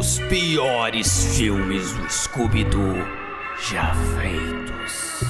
Os piores filmes do Scooby-Doo já feitos.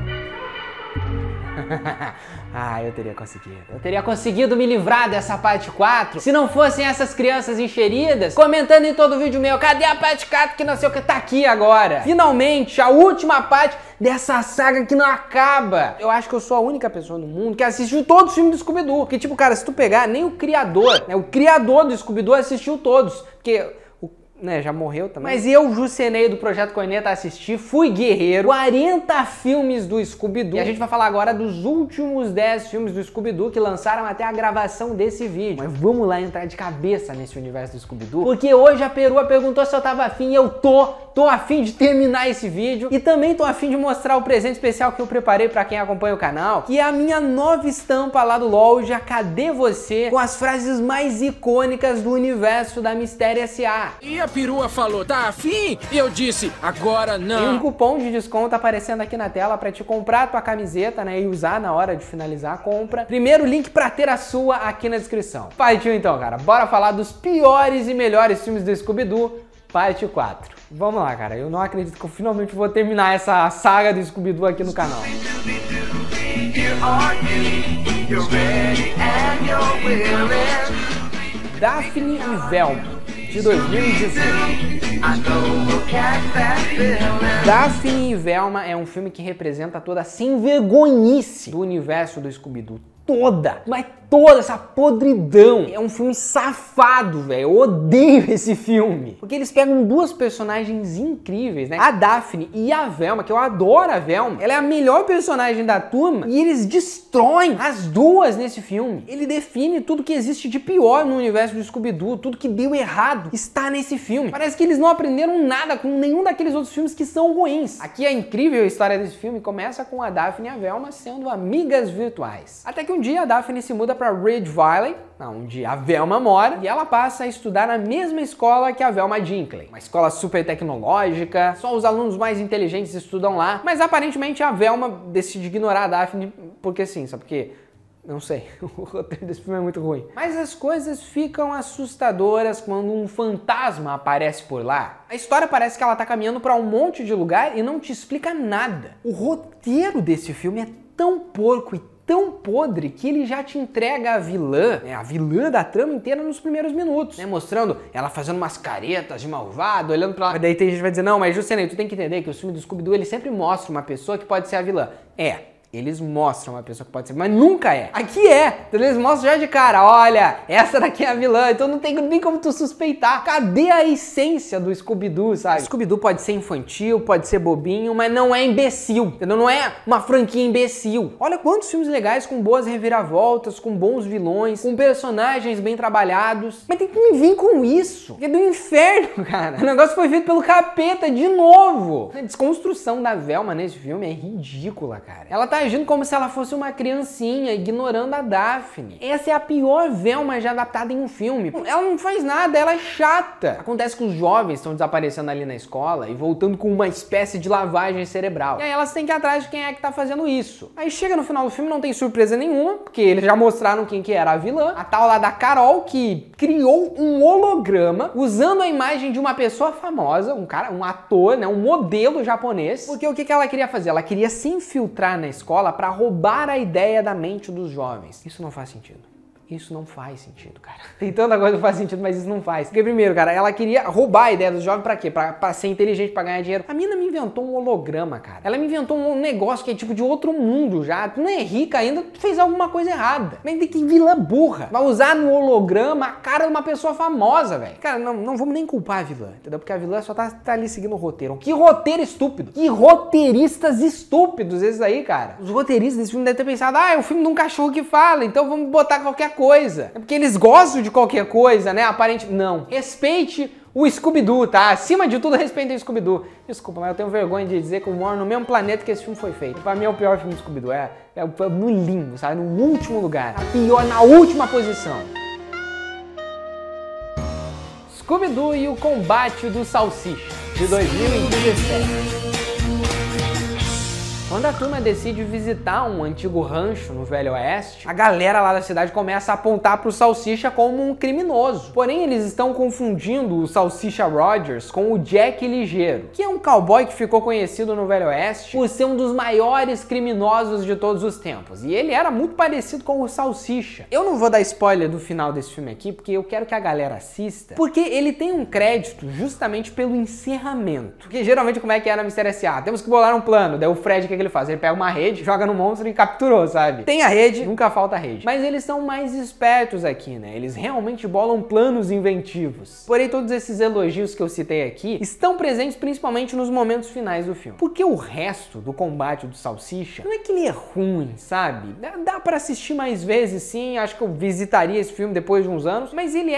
Eu teria conseguido me livrar dessa parte 4 se não fossem essas crianças encheridas comentando em todo vídeo meu: cadê a parte 4 que não sei o que? Tá aqui agora. Finalmente, a última parte dessa saga que não acaba. Eu acho que eu sou a única pessoa no mundo que assistiu todos os filmes do Scooby-Doo. Porque, tipo, cara, se tu pegar, nem o criador, né, o criador do Scooby-Doo assistiu todos. Porque... já morreu também. Mas eu, Jucenei do Projeto Corneta, assisti, fui guerreiro, 40 filmes do Scooby-Doo. E a gente vai falar agora dos últimos 10 filmes do Scooby-Doo que lançaram até a gravação desse vídeo. Mas vamos lá entrar de cabeça nesse universo do Scooby-Doo, porque hoje a Perua perguntou se eu tava afim e eu tô afim de terminar esse vídeo. E também tô afim de mostrar o presente especial que eu preparei pra quem acompanha o canal, que é a minha nova estampa lá do LOL, já Cadê Você? Com as frases mais icônicas do universo da Mistério S.A. E a Perua falou, tá afim? E eu disse, agora não. Tem um cupom de desconto aparecendo aqui na tela pra te comprar a tua camiseta, né, e usar na hora de finalizar a compra. Primeiro link pra ter a sua aqui na descrição. Partiu então, cara. Bora falar dos piores e melhores filmes do Scooby-Doo, parte 4. Vamos lá, cara. Eu não acredito que eu finalmente vou terminar essa saga do Scooby-Doo aqui no canal. Daphne e Velma, de 2018. Daphne e Velma é um filme que representa toda a sem-vergonhice do universo do Scooby-Doo. Mas toda essa podridão. É um filme safado, velho. Eu odeio esse filme. Porque eles pegam duas personagens incríveis, né? A Daphne e a Velma, que eu adoro a Velma. Ela é a melhor personagem da turma e eles destroem as duas nesse filme. Ele define tudo que existe de pior no universo do Scooby-Doo. Tudo que deu errado está nesse filme. Parece que eles não aprenderam nada com nenhum daqueles outros filmes que são ruins. Aqui a incrível história desse filme começa com a Daphne e a Velma sendo amigas virtuais. Até que um dia a Daphne se muda para Ridge Valley, onde a Velma mora, e ela passa a estudar na mesma escola que a Velma Dinkley. Uma escola super tecnológica, só os alunos mais inteligentes estudam lá, mas aparentemente a Velma decide ignorar a Daphne porque sim, sabe por quê? Não sei, o roteiro desse filme é muito ruim. Mas as coisas ficam assustadoras quando um fantasma aparece por lá. A história parece que ela tá caminhando para um monte de lugar e não te explica nada. O roteiro desse filme é tão porco e tão podre que ele já te entrega a vilã da trama inteira nos primeiros minutos, né? Mostrando ela fazendo umas caretas de malvado, olhando pra lá. Mas daí tem gente que vai dizer, não, mas Jucenei, tu tem que entender que o filme do Scooby-Doo, ele sempre mostra uma pessoa que pode ser a vilã. Eles mostram uma pessoa que pode ser, mas nunca é. Aqui é. Então eles mostram já de cara, olha, essa daqui é a vilã, então não tem nem como tu suspeitar. Cadê a essência do Scooby-Doo, sabe? Scooby-Doo pode ser infantil, pode ser bobinho, mas não é imbecil, entendeu? Não é uma franquia imbecil. Olha quantos filmes legais com boas reviravoltas, com bons vilões, com personagens bem trabalhados. Mas tem que me vir com isso. É do inferno, cara. O negócio foi feito pelo capeta de novo. A desconstrução da Velma nesse filme é ridícula, cara. Ela tá agindo como se ela fosse uma criancinha, ignorando a Daphne. Essa é a pior Velma já adaptada em um filme. Ela não faz nada, ela é chata. Acontece que os jovens estão desaparecendo ali na escola e voltando com uma espécie de lavagem cerebral. E aí elas têm que ir atrás de quem é que tá fazendo isso. Aí chega no final do filme, não tem surpresa nenhuma, porque eles já mostraram quem que era a vilã. A tal lá da Carol, que criou um holograma usando a imagem de uma pessoa famosa, um ator, né, um modelo japonês. Porque o que ela queria fazer? Ela queria se infiltrar na escola para roubar a ideia da mente dos jovens. Isso não faz sentido. Isso não faz sentido, cara. Tem tanta coisa que faz sentido, mas isso não faz. Porque primeiro, cara, ela queria roubar a ideia dos jovens pra quê? Pra ser inteligente, pra ganhar dinheiro. A mina me inventou um holograma, cara. Ela me inventou um negócio que é tipo de outro mundo já. Tu não é rica ainda, tu fez alguma coisa errada. Mas tem que vilã burra. Vai usar no holograma a cara de uma pessoa famosa, velho. Cara, não vamos nem culpar a vilã, entendeu? Porque a vilã só tá ali seguindo o roteiro. Que roteiro estúpido. Que roteiristas estúpidos esses aí, cara. Os roteiristas desse filme devem ter pensado, é o filme de um cachorro que fala, então vamos botar qualquer coisa. É porque eles gostam de qualquer coisa, né? Aparentemente, não. Respeite o Scooby-Doo, tá? Acima de tudo, respeite o Scooby-Doo. Desculpa, mas eu tenho vergonha de dizer que eu moro no mesmo planeta que esse filme foi feito. Pra mim é o pior filme do Scooby-Doo. É no limbo, sabe? No último lugar. A pior, na última posição. Scooby-Doo e o Combate do Salsicha, de 2017. Quando a turma decide visitar um antigo rancho no Velho Oeste, a galera lá da cidade começa a apontar pro Salsicha como um criminoso. Porém, eles estão confundindo o Salsicha Rogers com o Jack Ligeiro, que é um cowboy que ficou conhecido no Velho Oeste por ser um dos maiores criminosos de todos os tempos. E ele era muito parecido com o Salsicha. Eu não vou dar spoiler do final desse filme aqui, porque eu quero que a galera assista, porque ele tem um crédito justamente pelo encerramento. Porque geralmente como é que é na Mistério S.A.? Temos que bolar um plano, daí o Fred, o que ele faz? Ele pega uma rede, joga no monstro e capturou, sabe? Tem a rede, nunca falta a rede. Mas eles são mais espertos aqui, né? Eles realmente bolam planos inventivos. Porém, todos esses elogios que eu citei aqui estão presentes principalmente nos momentos finais do filme. Porque o resto do combate do Salsicha não é que ele é ruim, sabe? Dá pra assistir mais vezes, sim. Acho que eu visitaria esse filme depois de uns anos. Mas ele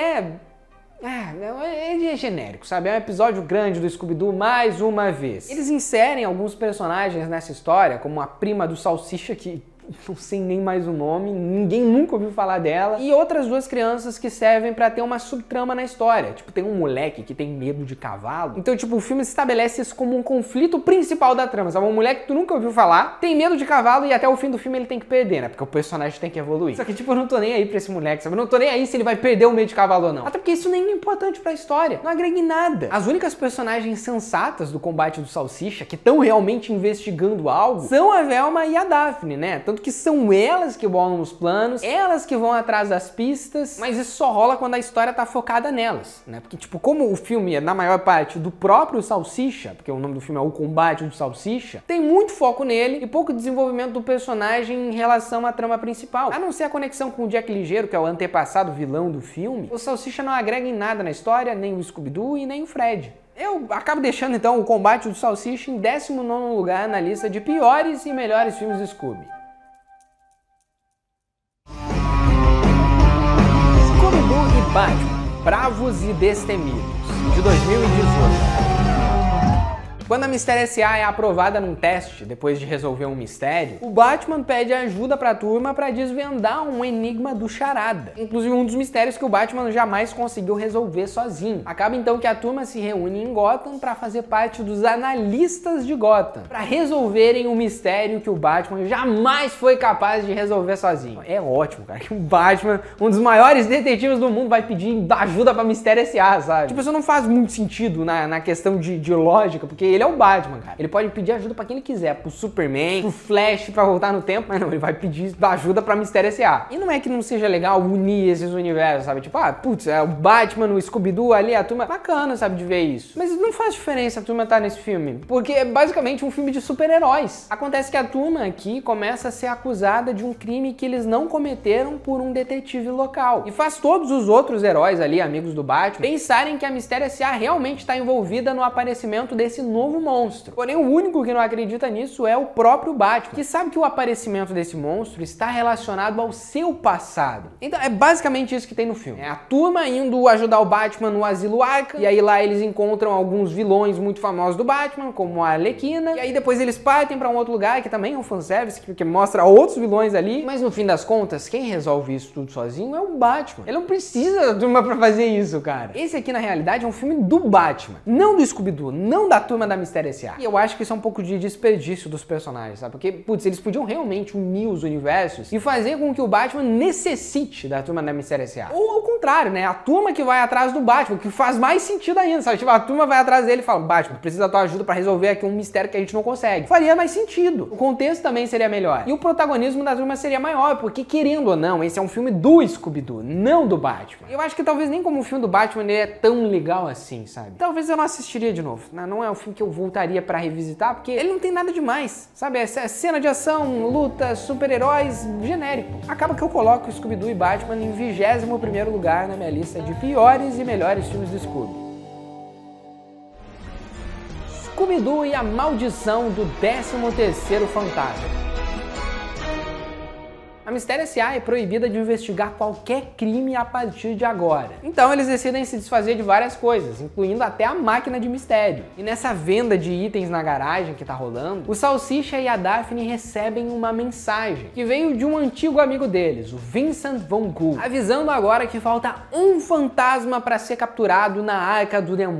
ele é genérico, sabe? É um episódio grande do Scooby-Doo mais uma vez. Eles inserem alguns personagens nessa história, como a prima do Salsicha, que não sei nem mais o nome, ninguém nunca ouviu falar dela, e outras duas crianças que servem pra ter uma subtrama na história. Tipo, tem um moleque que tem medo de cavalo. Então, tipo, o filme estabelece isso como um conflito principal da trama, sabe? Um moleque que tu nunca ouviu falar, tem medo de cavalo e até o fim do filme ele tem que perder, né? Porque o personagem tem que evoluir. Só que, tipo, eu não tô nem aí pra esse moleque, sabe? Eu não tô nem aí se ele vai perder o medo de cavalo ou não. Até porque isso nem é importante pra história. Não agrega em nada. As únicas personagens sensatas do combate do Salsicha, que estão realmente investigando algo, são a Velma e a Daphne, né? Tanto que são elas que bolam os planos, elas que vão atrás das pistas, mas isso só rola quando a história tá focada nelas, né? Porque, tipo, como o filme é, na maior parte, do próprio Salsicha, porque o nome do filme é O Combate do Salsicha, tem muito foco nele e pouco desenvolvimento do personagem em relação à trama principal. A não ser a conexão com o Jack Ligeiro, que é o antepassado vilão do filme, o Salsicha não agrega em nada na história, nem o Scooby-Doo e nem o Fred. Eu acabo deixando, então, O Combate do Salsicha em 19º lugar na lista de piores e melhores filmes do Scooby. Batman, Bravos e Destemidos, de 2018. Quando a Mistério S.A. é aprovada num teste, depois de resolver um mistério, o Batman pede ajuda pra turma pra desvendar um enigma do Charada. Inclusive um dos mistérios que o Batman jamais conseguiu resolver sozinho. Acaba então que a turma se reúne em Gotham pra fazer parte dos analistas de Gotham, pra resolverem um mistério que o Batman jamais foi capaz de resolver sozinho. É ótimo, cara, que o Batman, um dos maiores detetives do mundo, vai pedir ajuda pra Mistério S.A., sabe? Tipo, isso não faz muito sentido na questão de lógica, porque ele é o Batman, cara. Ele pode pedir ajuda pra quem ele quiser, pro Superman, pro Flash pra voltar no tempo, mas não, ele vai pedir ajuda pra Mistério S.A. E não é que não seja legal unir esses universos, sabe? Tipo, putz, é o Batman, o Scooby-Doo ali, a turma, bacana, sabe, de ver isso. Mas não faz diferença a turma estar nesse filme, porque é basicamente um filme de super-heróis. Acontece que a turma aqui começa a ser acusada de um crime que eles não cometeram por um detetive local. E faz todos os outros heróis ali, amigos do Batman, pensarem que a Mistério S.A. realmente está envolvida no aparecimento desse novo monstro. Porém, o único que não acredita nisso é o próprio Batman, que sabe que o aparecimento desse monstro está relacionado ao seu passado. Então, é basicamente isso que tem no filme. É a turma indo ajudar o Batman no Asilo Arkham, e aí lá eles encontram alguns vilões muito famosos do Batman, como a Arlequina, e aí depois eles partem pra um outro lugar, que também é um fanservice, que mostra outros vilões ali, mas no fim das contas, quem resolve isso tudo sozinho é o Batman. Ele não precisa da turma pra fazer isso, cara. Esse aqui, na realidade, é um filme do Batman, não do Scooby-Doo, não da turma da Mistério S.A. E eu acho que isso é um pouco de desperdício dos personagens, sabe? Porque, putz, eles podiam realmente unir os universos e fazer com que o Batman necessite da turma da Mistério S.A. Ou ao contrário, né? A turma que vai atrás do Batman, que faz mais sentido ainda, sabe? Tipo, a turma vai atrás dele e fala, Batman, precisa da tua ajuda pra resolver aqui um mistério que a gente não consegue. Faria mais sentido. O contexto também seria melhor. E o protagonismo da turma seria maior, porque, querendo ou não, esse é um filme do Scooby-Doo, não do Batman. Eu acho que talvez nem como o filme do Batman ele é tão legal assim, sabe? Talvez eu não assistiria de novo. Não é um filme que eu voltaria pra revisitar, porque ele não tem nada demais, sabe? É cena de ação, luta, super-heróis, genérico. Acaba que eu coloco Scooby-Doo e Batman em 21º lugar na minha lista de piores e melhores filmes do Scooby. Scooby-Doo e a Maldição do 13º Fantasma. A Mistério S.A. é proibida de investigar qualquer crime a partir de agora. Então eles decidem se desfazer de várias coisas, incluindo até a máquina de mistério. E nessa venda de itens na garagem que tá rolando, o Salsicha e a Daphne recebem uma mensagem que veio de um antigo amigo deles, o Vincent Von Gogh, avisando agora que falta um fantasma para ser capturado na Arca do Demônio.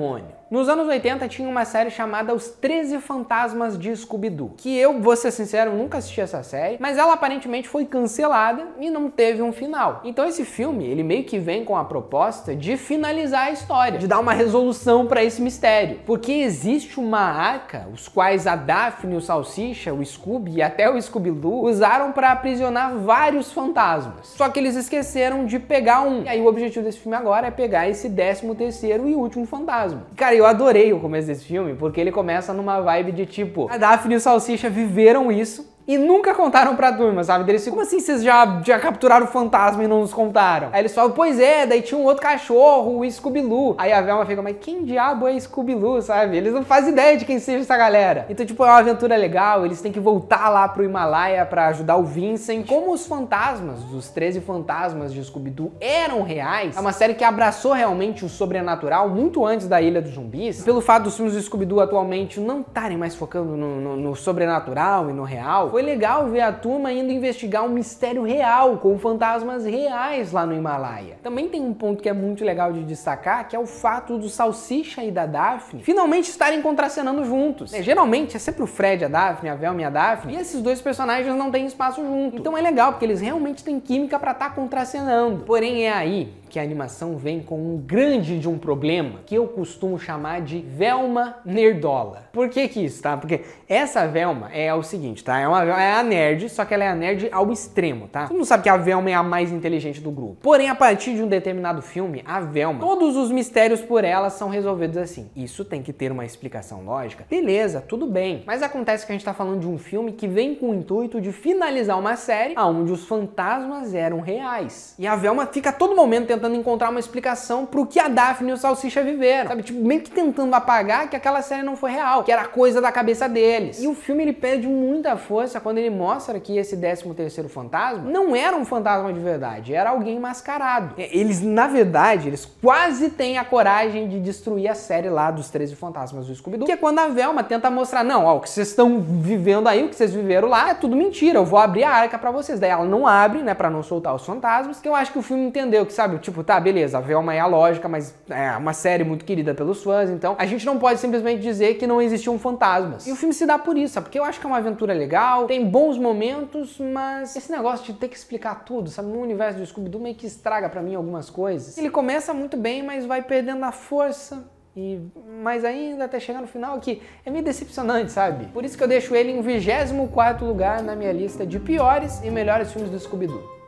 Nos anos 80 tinha uma série chamada Os 13 Fantasmas de Scooby-Doo, que eu, vou ser sincero, nunca assisti essa série, mas ela aparentemente foi cancelada e não teve um final. Então esse filme, ele meio que vem com a proposta de finalizar a história, de dar uma resolução para esse mistério, porque existe uma arca, os quais a Daphne, o Salsicha, o Scooby e até o Scooby-Doo usaram para aprisionar vários fantasmas. Só que eles esqueceram de pegar um. E aí o objetivo desse filme agora é pegar esse 13º e último fantasma. Cara, eu adorei o começo desse filme, porque ele começa numa vibe de tipo, a Daphne e o Salsicha viveram isso e nunca contaram pra turma, sabe? Eles ficam, como assim vocês já capturaram o fantasma e não nos contaram? Aí eles falam, pois é, daí tinha um outro cachorro, o Scooby-Doo. Aí a Velma fica, mas quem diabo é Scooby-Doo, sabe? Eles não fazem ideia de quem seja essa galera. Então, tipo, é uma aventura legal, eles têm que voltar lá pro Himalaia pra ajudar o Vincent. Como os fantasmas, os 13 fantasmas de Scooby-Doo eram reais, é uma série que abraçou realmente o sobrenatural muito antes da Ilha dos Zumbis. Pelo fato dos filmes do Scooby-Doo atualmente não estarem mais focando no sobrenatural e no real, foi legal ver a turma indo investigar um mistério real, com fantasmas reais lá no Himalaia. Também tem um ponto que é muito legal de destacar, que é o fato do Salsicha e da Daphne finalmente estarem contracenando juntos. Geralmente é sempre o Fred, a Daphne, a Velma e a Daphne, e esses dois personagens não têm espaço junto. Então é legal, porque eles realmente têm química pra estar contracenando. Porém é aí que a animação vem com um grande de um problema que eu costumo chamar de Velma nerdola. Por que isso, tá? Porque essa Velma é o seguinte, tá? É a nerd, só que ela é a nerd ao extremo, tá? Todo mundo sabe que a Velma é a mais inteligente do grupo. Porém, a partir de um determinado filme, a Velma, todos os mistérios por ela são resolvidos assim. Isso tem que ter uma explicação lógica. Beleza, tudo bem. Mas acontece que a gente tá falando de um filme que vem com o intuito de finalizar uma série onde os fantasmas eram reais. E a Velma fica a todo momento tentando encontrar uma explicação pro que a Daphne e o Salsicha viveram, sabe? Tipo, meio que tentando apagar que aquela série não foi real, que era coisa da cabeça deles. E o filme, ele perde muita força quando ele mostra que esse 13º fantasma não era um fantasma de verdade, era alguém mascarado. Eles, na verdade, eles quase têm a coragem de destruir a série lá dos 13 fantasmas do Scooby-Doo, que é quando a Velma tenta mostrar, não, ó, o que vocês estão vivendo aí, o que vocês viveram lá, é tudo mentira, eu vou abrir a arca pra vocês. Daí ela não abre, né, pra não soltar os fantasmas, que eu acho que o filme entendeu, que sabe, tipo, tá, beleza, a Velma é a lógica, mas é uma série muito querida pelos fãs, então a gente não pode simplesmente dizer que não existiam fantasmas. E o filme se dá por isso, sabe? Porque eu acho que é uma aventura legal, tem bons momentos, mas esse negócio de ter que explicar tudo, sabe? No universo do Scooby-Doo meio que estraga pra mim algumas coisas. Ele começa muito bem, mas vai perdendo a força. E mais ainda até chegar no final, que é meio decepcionante, sabe? Por isso que eu deixo ele em 24º lugar na minha lista de piores e melhores filmes do Scooby-Doo.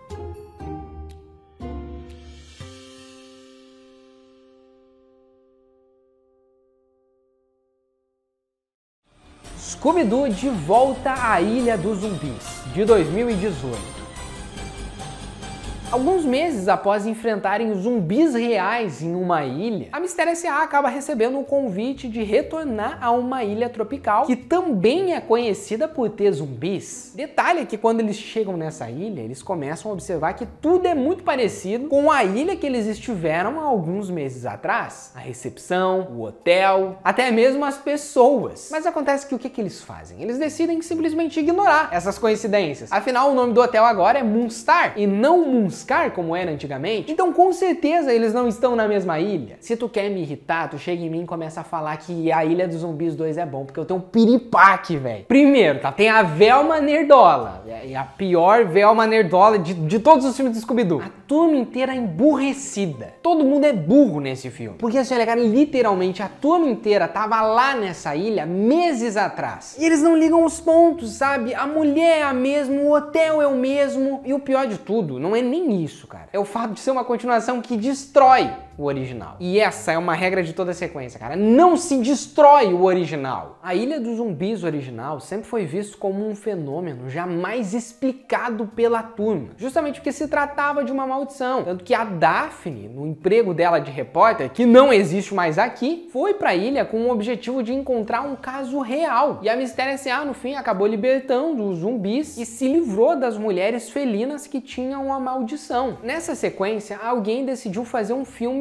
Scooby-Doo de volta à Ilha dos Zumbis, de 2018. Alguns meses após enfrentarem zumbis reais em uma ilha, a Mistério S.A. acaba recebendo um convite de retornar a uma ilha tropical que também é conhecida por ter zumbis. Detalhe é que quando eles chegam nessa ilha, eles começam a observar que tudo é muito parecido com a ilha que eles estiveram há alguns meses atrás. A recepção, o hotel, até mesmo as pessoas. Mas acontece que o que eles fazem? Eles decidem simplesmente ignorar essas coincidências. Afinal, o nome do hotel agora é Moonstar e não Moonstar, como era antigamente. Então, com certeza, eles não estão na mesma ilha. Se tu quer me irritar, tu chega em mim e começa a falar que a Ilha dos Zumbis 2 é bom, porque eu tenho um piripaque, velho. Primeiro, tá? Tem a Velma nerdola. É a pior Velma nerdola de todos os filmes do Scooby-Doo. A turma inteira emburrecida. Todo mundo é burro nesse filme. Porque, assim, cara, literalmente, a turma inteira tava lá nessa ilha meses atrás. E eles não ligam os pontos, sabe? A mulher é a mesma, o hotel é o mesmo. E o pior de tudo, não é nem isso, cara. É o fato de ser uma continuação que destrói o original. E essa é uma regra de toda a sequência, cara. Não se destrói o original. A Ilha dos Zumbis original sempre foi visto como um fenômeno jamais explicado pela turma. Justamente porque se tratava de uma maldição. Tanto que a Daphne, no emprego dela de repórter, que não existe mais aqui, foi pra ilha com o objetivo de encontrar um caso real. E a Mistério S.A., no fim, acabou libertando os zumbis e se livrou das mulheres felinas que tinham a maldição. Nessa sequência, alguém decidiu fazer um filme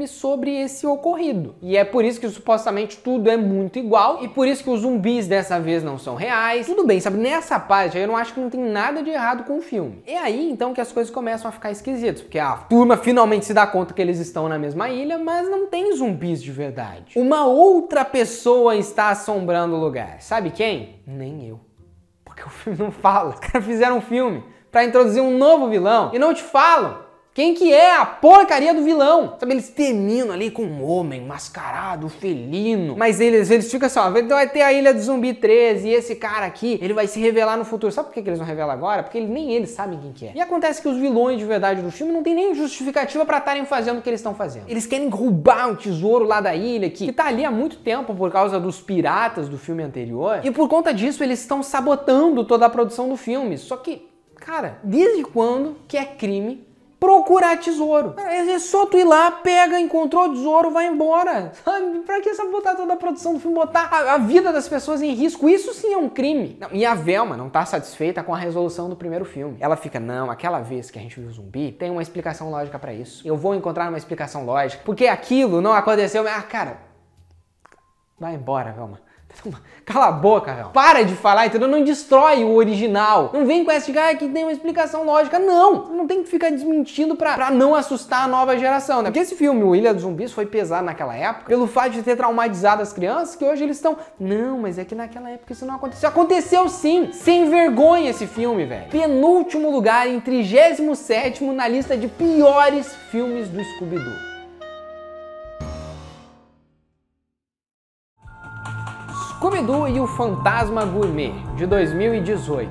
filme sobre esse ocorrido. E é por isso que supostamente tudo é muito igual e por isso que os zumbis dessa vez não são reais. Tudo bem, sabe? Nessa parte aí eu não acho que não tem nada de errado com o filme. É aí então que as coisas começam a ficar esquisitas, porque a turma finalmente se dá conta que eles estão na mesma ilha, mas não tem zumbis de verdade. Uma outra pessoa está assombrando o lugar. Sabe quem? Nem eu. Porque o filme não fala. Os caras fizeram um filme pra introduzir um novo vilão e não te falam quem que é a porcaria do vilão. Sabe, eles terminam ali com um homem mascarado, felino. Mas eles ficam assim, ó, vai ter a Ilha do Zumbi 13 e esse cara aqui, ele vai se revelar no futuro. Sabe por que eles não revelam agora? Porque nem eles sabem quem que é. E acontece que os vilões de verdade do filme não tem nem justificativa pra estarem fazendo o que eles estão fazendo. Eles querem roubar um tesouro lá da ilha, que tá ali há muito tempo por causa dos piratas do filme anterior. E por conta disso, eles estão sabotando toda a produção do filme. Só que, cara, desde quando que é crime procurar tesouro? É só tu ir lá, pega, encontrou o tesouro, vai embora. Sabe? Pra que botar toda a produção do filme, botar a vida das pessoas em risco? Isso sim é um crime. Não, e a Velma não tá satisfeita com a resolução do primeiro filme. Ela fica, não, aquela vez que a gente viu o zumbi, tem uma explicação lógica pra isso. Eu vou encontrar uma explicação lógica, porque aquilo não aconteceu. Ah, cara, vai embora, Velma. Cala a boca, Velma. Para de falar, entendeu? Não destrói o original. Não vem com essa de que tem uma explicação lógica. Não tem que ficar desmentindo pra não assustar a nova geração, né? Porque esse filme, o Ilha dos Zumbis, foi pesado naquela época pelo fato de ter traumatizado as crianças, que hoje eles estão... Não, mas é que naquela época isso não aconteceu. Aconteceu sim! Sem vergonha esse filme, velho. Penúltimo lugar, em 37º na lista de piores filmes do Scooby-Doo. Scooby-Doo e o Fantasma Gourmet, de 2018.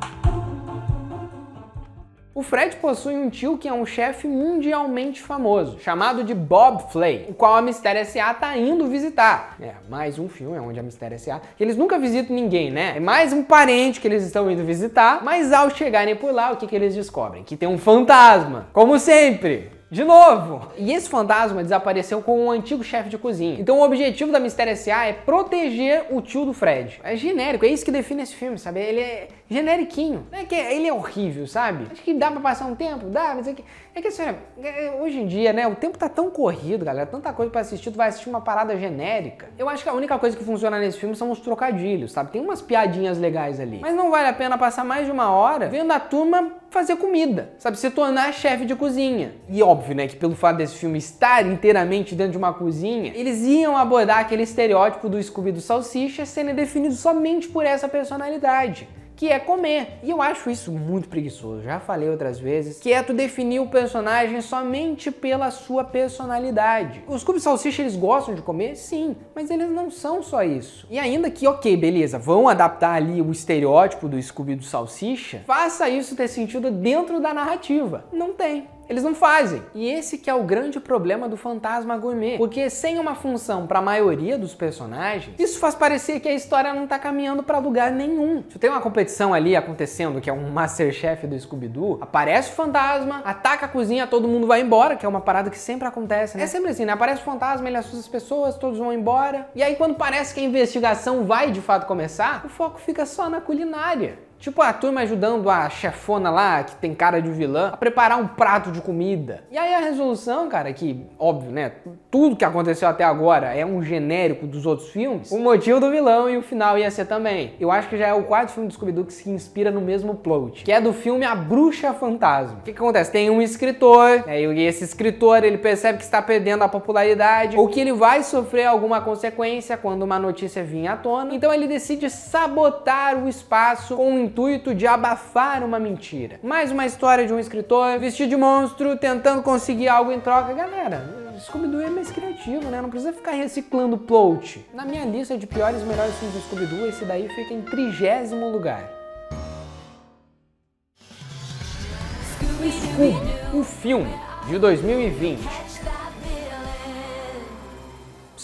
O Fred possui um tio que é um chefe mundialmente famoso, chamado de Bob Flay, o qual a Mistério S.A. tá indo visitar. É, mais um filme onde a Mistério S.A. Eles nunca visitam ninguém, né? É mais um parente que eles estão indo visitar, mas ao chegarem por lá, o que eles descobrem? Que tem um fantasma, como sempre. De novo! E esse fantasma desapareceu com um antigo chefe de cozinha. Então o objetivo da Mistério S.A. é proteger o tio do Fred. É genérico, é isso que define esse filme, sabe? Ele é generiquinho. Não é que ele é horrível, sabe? Acho que dá pra passar um tempo, dá, mas é que assim, hoje em dia, né, o tempo tá tão corrido, galera, tanta coisa pra assistir, tu vai assistir uma parada genérica. Eu acho que a única coisa que funciona nesse filme são os trocadilhos, sabe? Tem umas piadinhas legais ali. Mas não vale a pena passar mais de 1 hora vendo a turma fazer comida, sabe? Se tornar chefe de cozinha. E óbvio, né, que pelo fato desse filme estar inteiramente dentro de uma cozinha, eles iam abordar aquele estereótipo do Scooby do Salsicha sendo definido somente por essa personalidade, que é comer. E eu acho isso muito preguiçoso, já falei outras vezes, que é tu definir o personagem somente pela sua personalidade. Os Scooby Salsicha, eles gostam de comer? Sim, mas eles não são só isso. E ainda que, ok, beleza, vão adaptar ali o estereótipo do Scooby do Salsicha, faça isso ter sentido dentro da narrativa. Não tem. Eles não fazem. E esse que é o grande problema do Fantasma Gourmet. Porque sem uma função para a maioria dos personagens, isso faz parecer que a história não tá caminhando para lugar nenhum. Se tem uma competição ali acontecendo, que é um Masterchef do Scooby-Doo, aparece o fantasma, ataca a cozinha, todo mundo vai embora, que é uma parada que sempre acontece, né? É sempre assim, né? Aparece o fantasma, ele assusta as pessoas, todos vão embora. E aí quando parece que a investigação vai de fato começar, o foco fica só na culinária. Tipo a turma ajudando a chefona lá, que tem cara de vilã, a preparar um prato de comida. E aí a resolução, cara, que, óbvio, né, tudo que aconteceu até agora é um genérico dos outros filmes, o motivo do vilão e o final ia ser também. Eu acho que já é o 4º filme do Scooby-Doo que se inspira no mesmo plot, que é do filme A Bruxa Fantasma. O que acontece? Tem um escritor, e esse escritor, ele percebe que está perdendo a popularidade, ou que ele vai sofrer alguma consequência quando uma notícia vir à tona, então ele decide sabotar o espaço com o intuito de abafar uma mentira. Mais uma história de um escritor vestido de monstro tentando conseguir algo em troca. Galera, Scooby-Doo é mais criativo, né? Não precisa ficar reciclando plot. Na minha lista de piores e melhores filmes do Scooby-Doo, esse daí fica em 30º lugar. Scooby, o filme de 2020.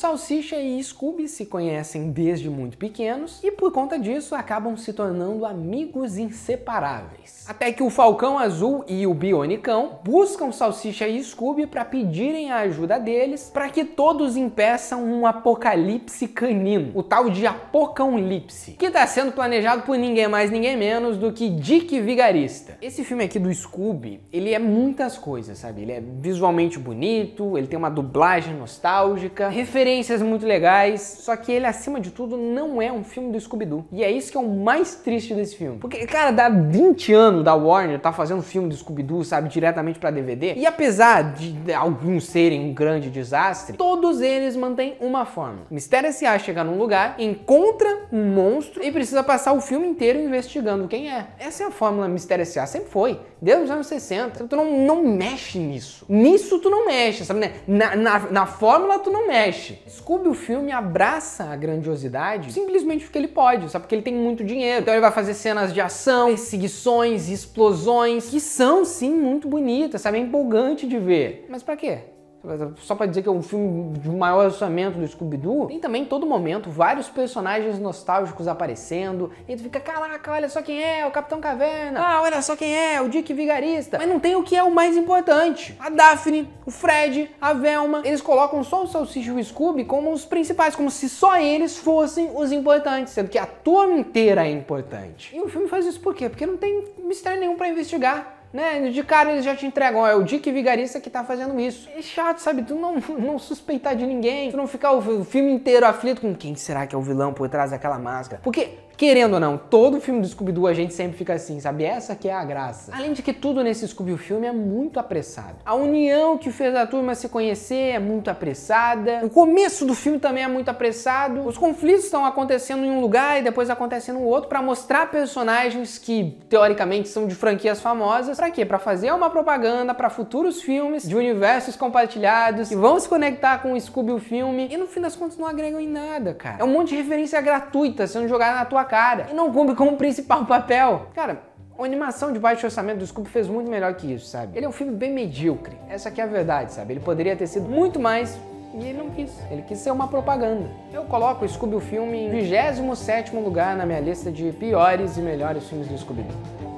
Salsicha e Scooby se conhecem desde muito pequenos e por conta disso acabam se tornando amigos inseparáveis. Até que o Falcão Azul e o Bionicão buscam Salsicha e Scooby para pedirem a ajuda deles para que todos impeçam um apocalipse canino, o tal de Apocãolipse, que está sendo planejado por ninguém mais, ninguém menos do que Dick Vigarista. Esse filme aqui do Scooby, ele é muitas coisas, sabe? Ele é visualmente bonito, ele tem uma dublagem nostálgica, referências muito legais, só que ele, acima de tudo, não é um filme do Scooby-Doo. E é isso que é o mais triste desse filme. Porque, cara, dá 20 anos da Warner tá fazendo filme do Scooby-Doo, sabe, diretamente pra DVD, e apesar de alguns serem um grande desastre, todos eles mantêm uma forma. Mistério S.A. chega num lugar, encontra um monstro e precisa passar o filme inteiro investigando quem é. Essa é a fórmula Mistério S.A. sempre foi, desde os anos 60. Tu não mexe nisso. Nisso tu não mexe, sabe, né? Na fórmula tu não mexe. Scooby, o filme, abraça a grandiosidade simplesmente porque ele pode, sabe? Porque ele tem muito dinheiro. Então ele vai fazer cenas de ação, perseguições, explosões, que são sim muito bonitas, sabe? É empolgante de ver. Mas pra quê? Só pra dizer que é um filme de maior orçamento do Scooby-Doo? Tem também, em todo momento, vários personagens nostálgicos aparecendo, e tu fica, caraca, olha só quem é, o Capitão Caverna, ah, olha só quem é, o Dick Vigarista. Mas não tem o que é o mais importante. A Daphne, o Fred, a Velma, eles colocam só o Salsicha e o Scooby como os principais, como se só eles fossem os importantes, sendo que a turma inteira é importante. E o filme faz isso por quê? Porque não tem mistério nenhum pra investigar. Né? De cara eles já te entregam, é o Dick Vigarista que tá fazendo isso. É chato, sabe? Tu não suspeitar de ninguém, tu não ficar o filme inteiro aflito com quem será que é o vilão por trás daquela máscara. Porque, querendo ou não, todo filme do Scooby-Doo a gente sempre fica assim, sabe? Essa que é a graça. Além de que tudo nesse Scooby filme é muito apressado. A união que fez a turma se conhecer é muito apressada. O começo do filme também é muito apressado. Os conflitos estão acontecendo em um lugar e depois acontecem no outro para mostrar personagens que, teoricamente, são de franquias famosas. Pra quê? Pra fazer uma propaganda para futuros filmes de universos compartilhados que vão se conectar com o Scooby o filme e no fim das contas não agregam em nada, cara. É um monte de referência gratuita sendo jogada na tua cara e não cumpre como principal papel. Cara, a animação de baixo orçamento do Scooby fez muito melhor que isso, sabe? Ele é um filme bem medíocre. Essa aqui é a verdade, sabe? Ele poderia ter sido muito mais e ele não quis. Ele quis ser uma propaganda. Eu coloco o Scooby o filme em 27º lugar na minha lista de piores e melhores filmes do Scooby-Doo.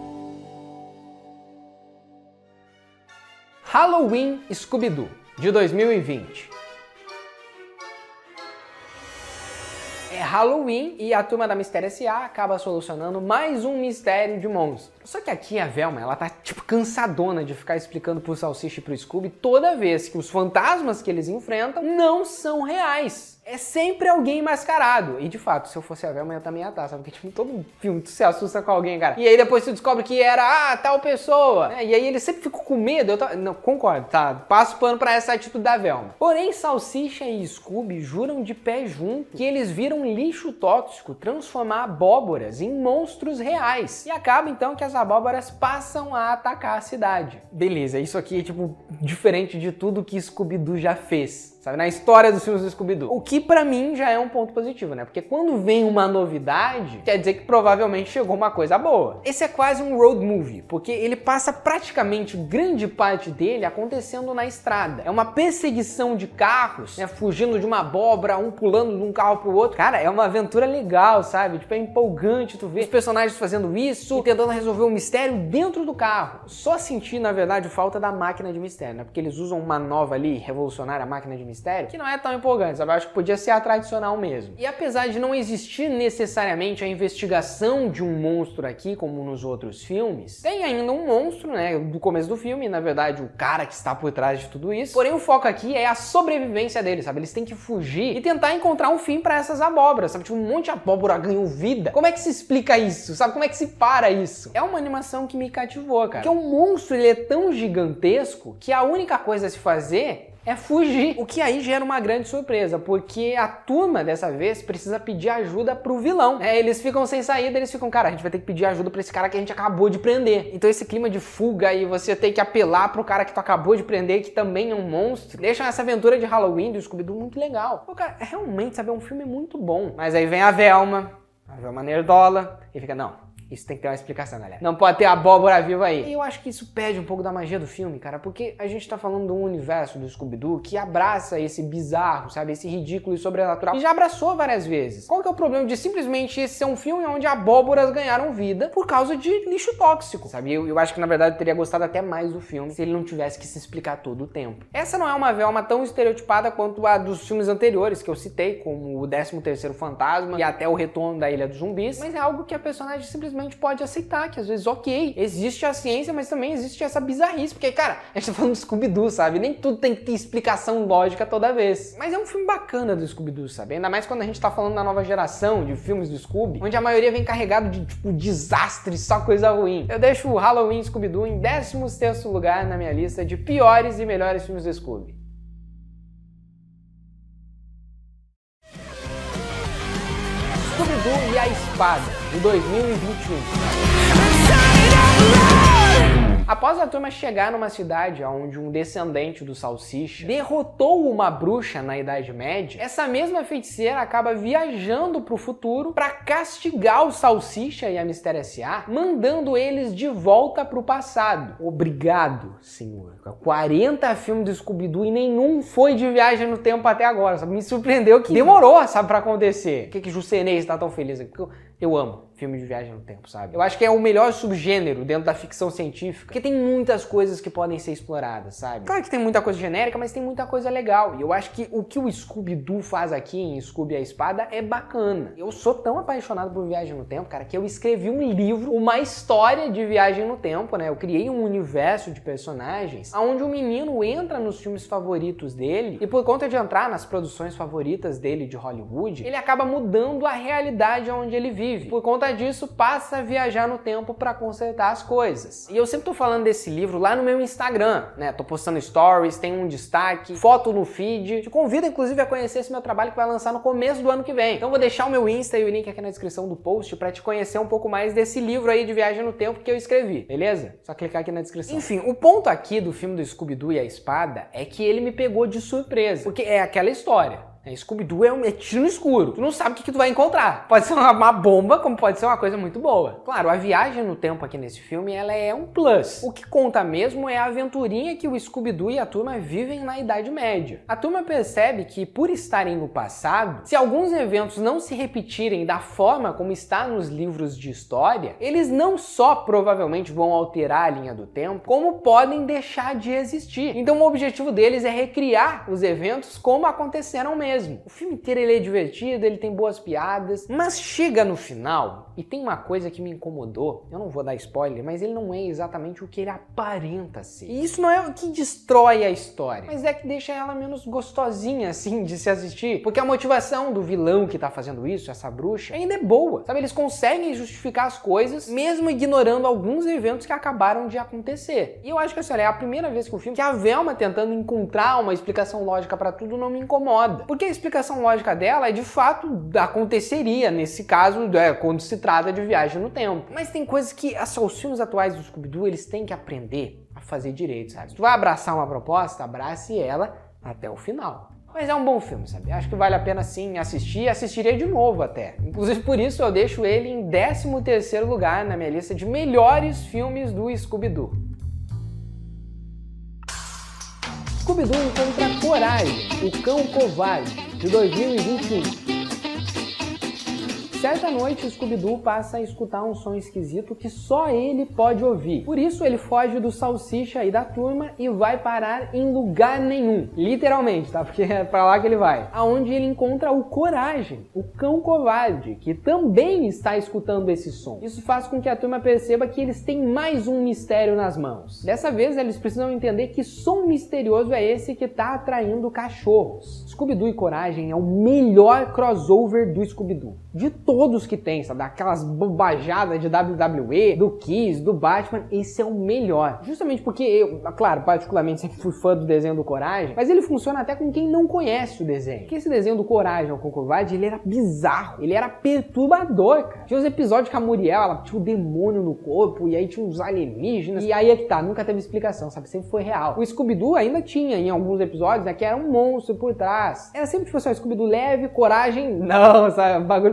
Halloween Scooby-Doo, de 2020. É Halloween e a turma da Mistério S.A. acaba solucionando mais um mistério de monstro. Só que aqui a Velma, ela tá tipo cansadona de ficar explicando pro Salsicha e pro Scooby toda vez que os fantasmas que eles enfrentam não são reais. É sempre alguém mascarado. E de fato, se eu fosse a Velma, eu também ia estar, sabe? Porque tipo, todo filme tu se assusta com alguém, cara. E aí depois tu descobre que era, tal pessoa. Né? E aí ele sempre ficou com medo. Não, concordo, tá? Passo pano pra essa atitude da Velma. Porém, Salsicha e Scooby juram de pé junto que eles viram lixo tóxico transformar abóboras em monstros reais. E acaba então que as abóboras passam a atacar a cidade. Beleza, isso aqui é tipo diferente de tudo que Scooby-Doo já fez, sabe? Na história dos filmes do Scooby-Doo. O que pra mim já é um ponto positivo, né? Porque quando vem uma novidade, quer dizer que provavelmente chegou uma coisa boa. Esse é quase um road movie, porque ele passa praticamente grande parte dele acontecendo na estrada. É uma perseguição de carros, né? Fugindo de uma abóbora, um pulando de um carro pro outro. Cara, é uma aventura legal, sabe? Tipo, é empolgante tu ver os personagens fazendo isso e tentando resolver um mistério dentro do carro. Só senti, na verdade, falta da máquina de mistério, né? Porque eles usam uma nova ali, revolucionária, a máquina de mistério, que não é tão empolgante, sabe? Eu acho que podia ser a tradicional mesmo. E apesar de não existir necessariamente a investigação de um monstro aqui, como nos outros filmes, tem ainda um monstro, né? Do começo do filme, na verdade, o cara que está por trás de tudo isso. Porém, o foco aqui é a sobrevivência deles, sabe? Eles têm que fugir e tentar encontrar um fim pra essas abóboras, sabe? Tipo, um monte de abóbora ganhou vida. Como é que se explica isso, sabe? Como é que se para isso? É uma animação que me cativou, cara. Porque o monstro, ele é tão gigantesco que a única coisa a se fazer é fugir, o que aí gera uma grande surpresa, porque a turma dessa vez precisa pedir ajuda pro vilão, né? Eles ficam sem saída, eles ficam, cara, a gente vai ter que pedir ajuda pra esse cara que a gente acabou de prender. Então esse clima de fuga e você ter que apelar pro cara que tu acabou de prender, que também é um monstro, deixa essa aventura de Halloween do Scooby-Doo muito legal. Pô, cara, realmente, sabe, é um filme muito bom. Mas aí vem a Velma nerdola, e fica, não, Isso tem que ter uma explicação, galera. Não pode ter abóbora viva aí. E eu acho que isso perde um pouco da magia do filme, cara, porque a gente tá falando de um universo do Scooby-Doo que abraça esse bizarro, sabe? Esse ridículo e sobrenatural. E já abraçou várias vezes. Qual que é o problema de simplesmente esse ser um filme onde abóboras ganharam vida por causa de lixo tóxico, sabe? Eu acho que, na verdade, eu teria gostado até mais do filme se ele não tivesse que se explicar todo o tempo. Essa não é uma Velma tão estereotipada quanto a dos filmes anteriores que eu citei, como o 13º Fantasma e até o Retorno da Ilha dos Zumbis, mas é algo que a personagem simplesmente pode aceitar, que às vezes, ok, existe a ciência, mas também existe essa bizarrice, porque, cara, a gente tá falando do Scooby-Doo, sabe? Nem tudo tem que ter explicação lógica toda vez. Mas é um filme bacana do Scooby-Doo, sabe? Ainda mais quando a gente tá falando da nova geração de filmes do Scooby, onde a maioria vem carregado de, tipo, desastre, só coisa ruim. Eu deixo o Halloween Scooby-Doo em 16º lugar na minha lista de piores e melhores filmes do Scooby. Scooby-Doo e a Espada, de 2021. Após a turma chegar numa cidade onde um descendente do Salsicha derrotou uma bruxa na Idade Média, essa mesma feiticeira acaba viajando pro futuro para castigar o Salsicha e a Mistério S.A., mandando eles de volta pro passado. Obrigado, senhor. 40 filmes do Scooby-Doo e nenhum foi de viagem no tempo até agora, sabe? Me surpreendeu que demorou, sabe, pra acontecer. Por que Juscenês tá tão feliz aqui? Porque eu amo filme de viagem no tempo, sabe? Eu acho que é o melhor subgênero dentro da ficção científica, porque tem muitas coisas que podem ser exploradas, sabe? Claro que tem muita coisa genérica, mas tem muita coisa legal. E eu acho que o que o Scooby-Doo faz aqui em Scooby e a Espada é bacana. Eu sou tão apaixonado por viagem no tempo, cara, que eu escrevi um livro, uma história de viagem no tempo, né? Eu criei um universo de personagens onde o menino entra nos filmes favoritos dele e por conta de entrar nas produções favoritas dele de Hollywood, ele acaba mudando a realidade onde ele vive. Por conta disso, passa a viajar no tempo para consertar as coisas. E eu sempre tô falando desse livro lá no meu Instagram, né? Tô postando stories, tem um destaque, foto no feed. Te convido, inclusive, a conhecer esse meu trabalho que vai lançar no começo do ano que vem. Então vou deixar o meu Insta e o link aqui na descrição do post para te conhecer um pouco mais desse livro aí de viagem no tempo que eu escrevi, beleza? Só clicar aqui na descrição. Enfim, o ponto aqui do filme do Scooby-Doo e a Espada é que ele me pegou de surpresa, porque é aquela história. Scooby-Doo é tiro no escuro. Tu não sabe o que tu vai encontrar. Pode ser uma bomba, como pode ser uma coisa muito boa. Claro, a viagem no tempo aqui nesse filme, ela é um plus. O que conta mesmo é a aventurinha que o Scooby-Doo e a turma vivem na Idade Média. A turma percebe que, por estarem no passado, se alguns eventos não se repetirem da forma como está nos livros de história, eles não só provavelmente vão alterar a linha do tempo, como podem deixar de existir. Então o objetivo deles é recriar os eventos como aconteceram mesmo. O filme inteiro ele é divertido, ele tem boas piadas, mas chega no final e tem uma coisa que me incomodou. Eu não vou dar spoiler, mas ele não é exatamente o que ele aparenta ser. E isso não é o que destrói a história, mas é que deixa ela menos gostosinha, assim, de se assistir. Porque a motivação do vilão que tá fazendo isso, essa bruxa, ainda é boa. Sabe, eles conseguem justificar as coisas, mesmo ignorando alguns eventos que acabaram de acontecer. E eu acho que, assim, olha, é a primeira vez que o filme, que a Velma tentando encontrar uma explicação lógica pra tudo não me incomoda. Porque a explicação lógica dela é, de fato, aconteceria nesse caso, quando se trata de viagem no tempo. Mas tem coisas que os filmes atuais do Scooby-Doo, eles têm que aprender a fazer direito, sabe? Se tu vai abraçar uma proposta, abrace ela até o final. Mas é um bom filme, sabe? Acho que vale a pena sim assistir, assistiria de novo até. Inclusive por isso eu deixo ele em 13º lugar na minha lista de melhores filmes do Scooby-Doo. Scooby-Doo encontra Coragem, o Cão Covarde, de 2021. Certa noite, o Scooby-Doo passa a escutar um som esquisito que só ele pode ouvir. Por isso, ele foge do Salsicha e da turma e vai parar em lugar nenhum. Literalmente, tá? Porque é pra lá que ele vai. Aonde ele encontra o Coragem, o Cão Covarde, que também está escutando esse som. Isso faz com que a turma perceba que eles têm mais um mistério nas mãos. Dessa vez, eles precisam entender que som misterioso é esse que tá atraindo cachorros. Scooby-Doo e Coragem é o melhor crossover do Scooby-Doo. De todos que tem, sabe? Daquelas bobajadas de WWE, do Kiss, do Batman, esse é o melhor. Justamente porque eu, claro, particularmente sempre fui fã do desenho do Coragem, mas ele funciona até com quem não conhece o desenho. Porque esse desenho do Coragem, o Cão Covarde, ele era bizarro, ele era perturbador, cara. Tinha uns episódios que a Muriel, ela tinha um demônio no corpo, e aí tinha uns alienígenas, e aí é que tá, nunca teve explicação, sabe? Sempre foi real. O Scooby-Doo ainda tinha, em alguns episódios, né, que era um monstro por trás. Era sempre tipo assim, o Scooby-Doo leve, Coragem, não, sabe? Bagulho pesadão.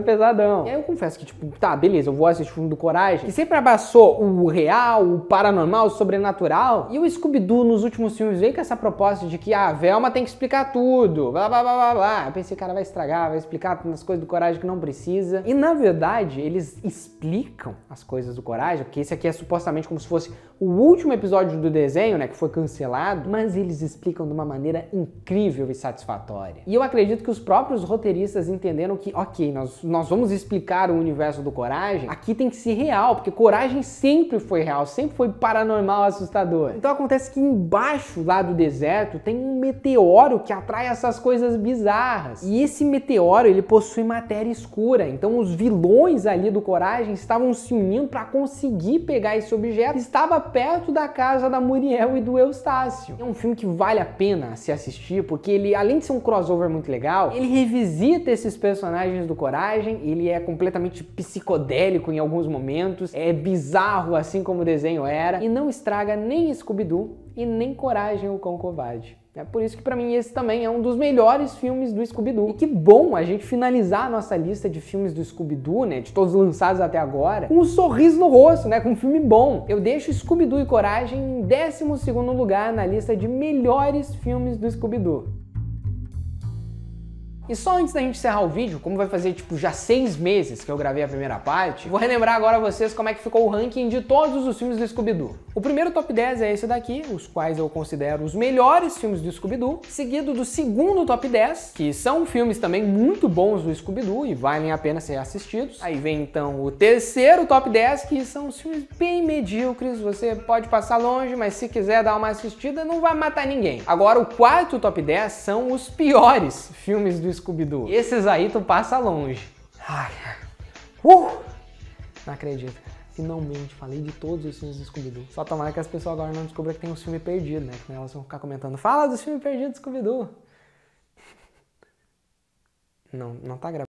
tubarão. E aí eu confesso que, tipo, tá, beleza, eu vou assistir o filme do Coragem, que sempre abraçou o real, o paranormal, o sobrenatural. E o Scooby-Doo, nos últimos filmes, veio com essa proposta de que a Velma tem que explicar tudo, blá, blá, blá, blá, blá. Eu pensei, cara, vai estragar, vai explicar umas coisas do Coragem que não precisa. E, na verdade, eles explicam as coisas do Coragem, porque esse aqui é supostamente como se fosse o último episódio do desenho, né, que foi cancelado, mas eles explicam de uma maneira incrível e satisfatória. E eu acredito que os próprios roteiristas entenderam que, ok, nós vamos explicar o universo do Coragem, aqui tem que ser real, porque Coragem sempre foi real, sempre foi paranormal, assustador. Então acontece que embaixo lá do deserto tem um meteoro que atrai essas coisas bizarras. E esse meteoro, ele possui matéria escura, então os vilões ali do Coragem estavam se unindo para conseguir pegar esse objeto que estava perto da casa da Muriel e do Eustácio. É um filme que vale a pena se assistir, porque ele, além de ser um crossover muito legal, ele revisita esses personagens do Coragem, ele é completamente psicodélico em alguns momentos, é bizarro assim como o desenho era, e não estraga nem Scooby-Doo e nem Coragem, o Cão Covarde. É por isso que pra mim esse também é um dos melhores filmes do Scooby-Doo. E que bom a gente finalizar a nossa lista de filmes do Scooby-Doo, né, de todos lançados até agora, com um sorriso no rosto, né, com um filme bom. Eu deixo Scooby-Doo e Coragem em 12º lugar na lista de melhores filmes do Scooby-Doo. E só antes da gente encerrar o vídeo, como vai fazer tipo já 6 meses que eu gravei a primeira parte, vou relembrar agora a vocês como é que ficou o ranking de todos os filmes do Scooby-Doo. O primeiro top 10 é esse daqui, os quais eu considero os melhores filmes do Scooby-Doo, seguido do segundo top 10, que são filmes também muito bons do Scooby-Doo e valem a pena ser assistidos. Aí vem então o terceiro top 10, que são os filmes bem medíocres, você pode passar longe, mas se quiser dar uma assistida não vai matar ninguém. Agora o quarto top 10 são os piores filmes do Scooby-Doo. Esses aí tu passa longe. Ai, não acredito. Finalmente falei de todos os filmes do Scooby-Doo. Só tomara que as pessoas agora não descubram que tem uns filmes perdidos, né? Que elas vão ficar comentando, fala dos filmes perdidos do Scooby-Doo. Não tá gravando.